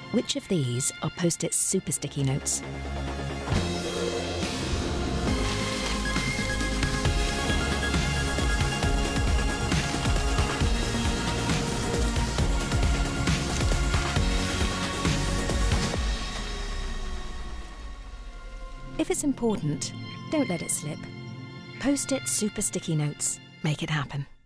Which of these are Post-it super sticky notes? If it's important, don't let it slip. Post-it super sticky notes. Make it happen.